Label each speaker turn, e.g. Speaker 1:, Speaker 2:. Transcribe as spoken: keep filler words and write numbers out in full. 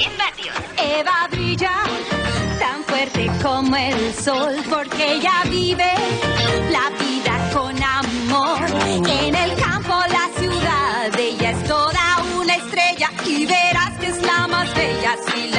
Speaker 1: cien vatios.
Speaker 2: Eva brilla tan fuerte como el sol, porque ella vive la vida con amor. En el campo, la ciudad, ella es toda una estrella y verás que es la más bella. Si